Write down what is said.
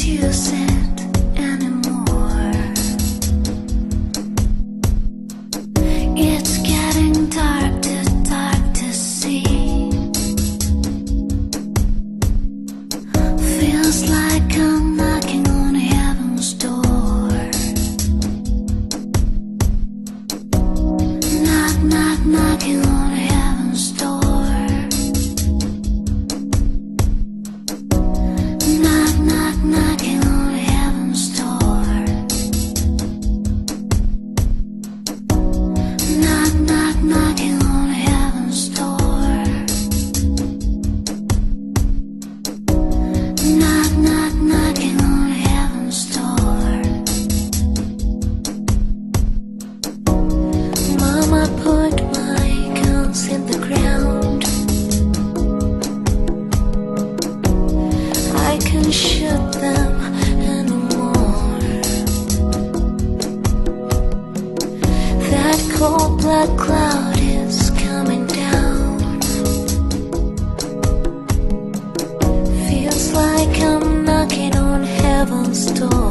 use it anymore. It's getting dark to see. Feels like I'm knocking on heaven's door. Knock, knock, knocking on heaven's door. Knock, knock, knocking on heaven's door. Knock, knock, knocking on heaven's door. Knock, knock, knocking on heaven's door. Mama put my guns in the ground. I can't shoot them anymore. That cold black cloud is coming down. Feels like I'm knocking on heaven's door.